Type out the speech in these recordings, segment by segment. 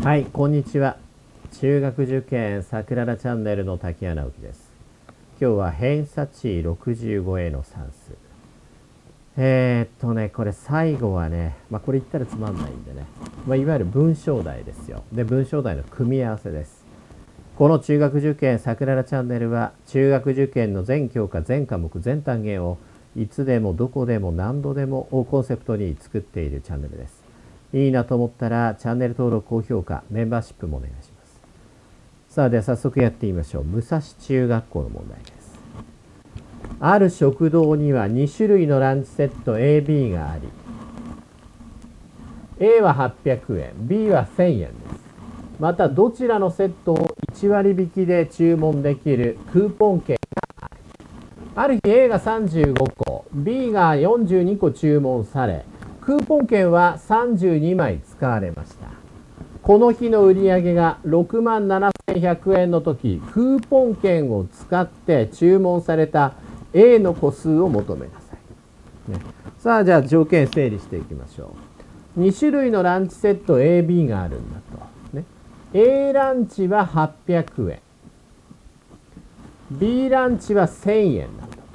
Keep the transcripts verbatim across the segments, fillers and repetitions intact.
はい、こんにちは。中学受験さくららチャンネルの滝谷直樹です。今日は偏差値 ろくじゅうごエー の算数。えー、っとね、これ最後はね、まあこれ言ったらつまんないんでね、まあ、いわゆる文章題ですよ。で、文章題の組み合わせです。この中学受験さくららチャンネルは、中学受験の全教科、全科目、全単元をいつでもどこでも何度でもをコンセプトに作っているチャンネルです。いいなと思ったらチャンネル登録、高評価、メンバーシップもお願いします。さあ、では早速やってみましょう。武蔵中学校の問題です。ある食堂にはに種類のランチセット エービー があり、A ははっぴゃくえん、B はせんえんです。またどちらのセットをいち割引きで注文できるクーポン券がある。ある日 A がさんじゅうごこ、B がよんじゅうにこ注文され、クーポン券はさんじゅうにまい使われました。この日の売上がろくまんななせんひゃくえんの時、クーポン券を使って注文された A の個数を求めなさい。ね、さあ、じゃあ条件整理していきましょう。に種類のランチセット エービー があるんだと。ね、A ランチははっぴゃくえん。B ランチはせんえんだと。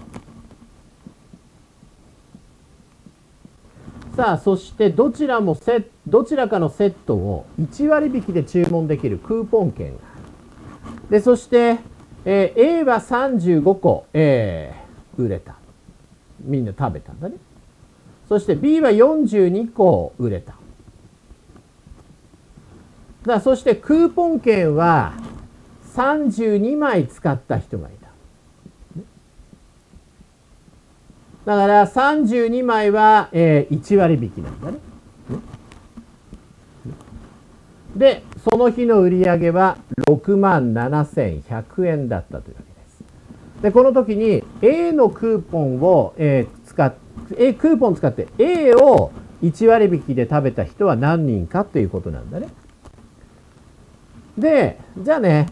さあ、そしてどちらもセどちらかのセットをいち割引きで注文できるクーポン券がある。で、そして、えー、A はさんじゅうごこ、えー、売れた。みんな食べたんだね。そして B はよんじゅうにこ売れた。だそしてクーポン券はさんじゅうにまい使った人がいた。だからさんじゅうにまいは、えー、いち割引きなんだね。で、その日の売り上げはろくまんななせんひゃくえんだったというわけです。で、この時に A のクーポンを、えー、使っ、A、クーポンを使って A をいち割引きで食べた人は何人かということなんだね。で、じゃあね、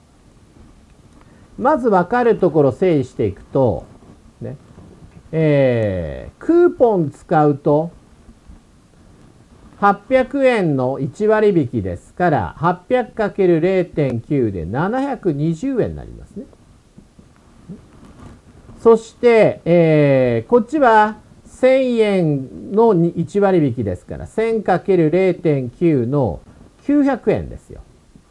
まず分かるところを整理していくと、ね、えー、クーポン使うとはっぴゃくえんのいち割引ですから はっぴゃくかけるれいてんきゅう でななひゃくにじゅうえんになりますね。そして、えー、こっちはせんえんのいち割引ですから せんかけるれいてんきゅう のきゅうひゃくえんですよ。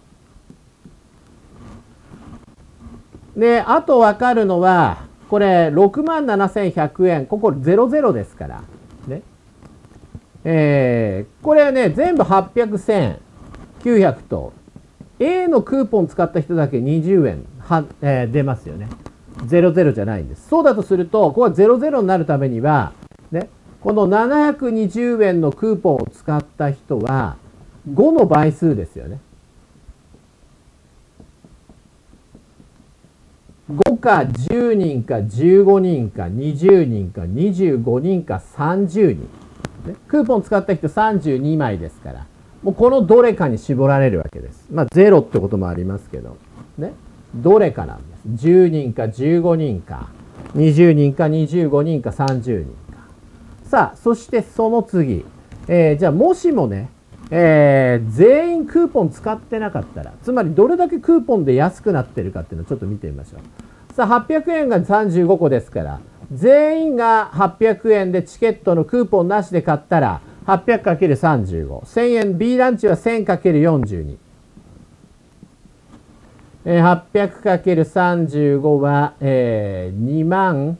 で、あと分かるのはこれろくまんななせんひゃくえん、ここゼロゼロですから、ね、えー、これはね、全部はっぴゃく、せん、きゅうひゃくと、A のクーポン使った人だけにじゅうえんは、えー、出ますよね。ゼロゼロじゃないんです。そうだとすると、ここはゼロゼロになるためには、ね、このななひゃくにじゅうえんのクーポンを使った人はごの倍数ですよね。ごかじゅうにんかじゅうごにんかにじゅうにんかにじゅうごにんかさんじゅうにん。ね、クーポン使った人さんじゅうにまいですから、もうこのどれかに絞られるわけです。まあゼロってこともありますけど、ね、どれかなんです。じゅうにんかじゅうごにんかにじゅうにんかにじゅうごにんかさんじゅうにんか。さあ、そしてその次、えー、じゃあもしもね、えー、全員クーポン使ってなかったら、つまりどれだけクーポンで安くなってるかっていうのをちょっと見てみましょう。さあ、はっぴゃくえんがさんじゅうごこですから、全員がはっぴゃくえんでチケットのクーポンなしで買ったら はっぴゃくかけるさんじゅうご、せんえん、 B ランチは せんかけるよんじゅうに、えー、はっぴゃくかけるさんじゅうご は、えー、にまん、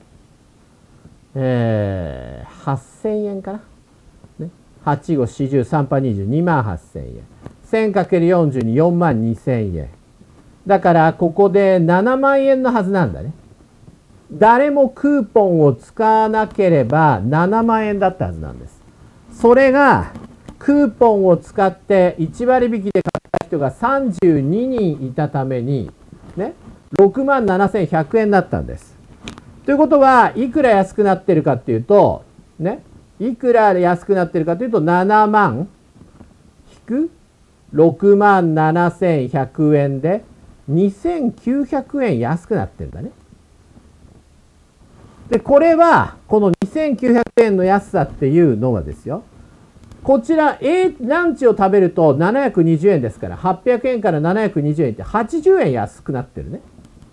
えー、はっせんえんかな、ね、はち、ご、よん、じゅう、さんぱにじゅう、にまんはっせんえん、 せんかけるよんじゅうに、よんまんにせんえんだから、ここでななまんえんのはずなんだね。誰もクーポンを使わなければななまんえんだったはずなんです。それがクーポンを使っていち割引で買った人がさんじゅうににんいたために、ね、ろくまんななせんひゃくえんだったんです。ということはいくら安くなってるかっていうと、ね、いくら安くなってるかというとななまん引くろくまんななせんひゃくえんでにせんきゅうひゃくえん安くなってるんだね。で、これは、このにせんきゅうひゃくえんの安さっていうのはですよ、 こちら A ランチを食べるとななひゃくにじゅうえんですからはっぴゃくえんからななひゃくにじゅうえんってはちじゅうえん安くなってるね。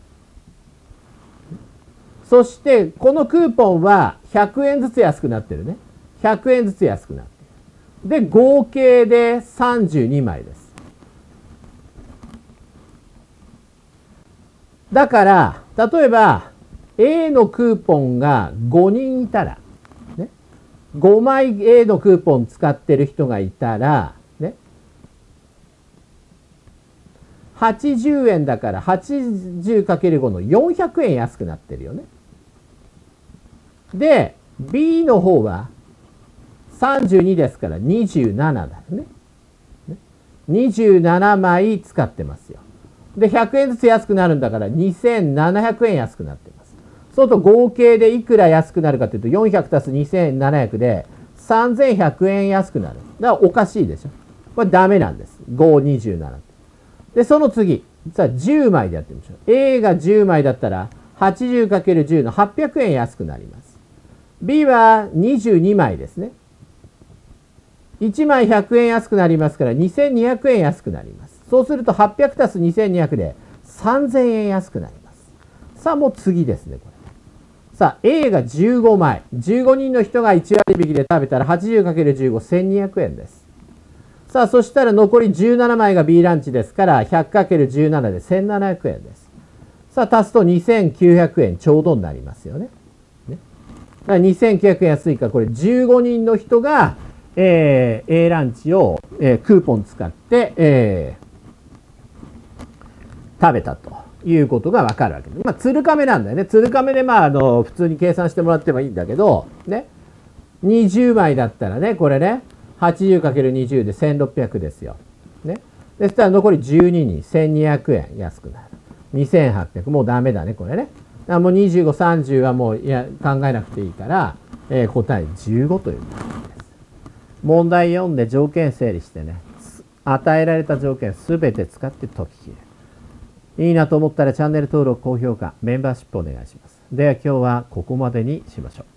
そしてこのクーポンはひゃくえんずつ安くなってるね。ひゃくえんずつ安くなってる。で合計でさんじゅうにまいです。だから例えば A のクーポンがごにんいたら、ね、ごまい A のクーポン使ってる人がいたら、ね、はちじゅうえんだから はちじゅうかけるご のよんひゃくえん安くなってるよね。で B の方はさんじゅうにですからにじゅうななだよね。にじゅうななまい使ってますよ。でひゃくえんずつ安くなるんだからにせんななひゃくえん安くなってます。そうすると合計でいくら安くなるかというとよんひゃくたすにせんななひゃくでさんぜんひゃくえん安くなる。だからおかしいでしょ。これダメなんです。ご、にじゅうなな。でその次さあじゅうまいでやってみましょう。 A がじゅうまいだったら はちじゅうかけるじゅう のはっぴゃくえん安くなります。 B はにじゅうにまいですね。いちまいひゃくえん安くなりますからにせんにひゃくえん安くなります。そうするとはっぴゃくたすにせんにひゃくでさんぜんえん安くなります。さあもう次ですねこれ。さあ A がじゅうごまい、じゅうごにんの人がいちわりびきで食べたら はちじゅうかけるじゅうご、せんにひゃくえんです。さあそしたら残りじゅうななまいが B ランチですから ひゃくかけるじゅうなな でせんななひゃくえんです。さあ足すとにせんきゅうひゃくえんちょうどになりますよね。ね、だからにせんきゅうひゃくえん安いからこれじゅうごにんの人が、えー、A ランチを、えー、クーポン使って、えー、食べたということが分かるわけです。まあ鶴亀なんだよね。鶴亀でまああの普通に計算してもらってもいいんだけどね、にじゅうまいだったらねこれね はちじゅうかけるにじゅう でせんろっぴゃくですよ。ね、でしたら残りじゅうににんせんにひゃくえん安くなる。にせんはっぴゃくもうダメだねこれね。もうにじゅうご、さんじゅうはもういや考えなくていいから、えー、答えじゅうごということです。問題読んで条件整理してね、与えられた条件すべて使って解ききる。いいなと思ったらチャンネル登録、高評価、メンバーシップお願いします。では今日はここまでにしましょう。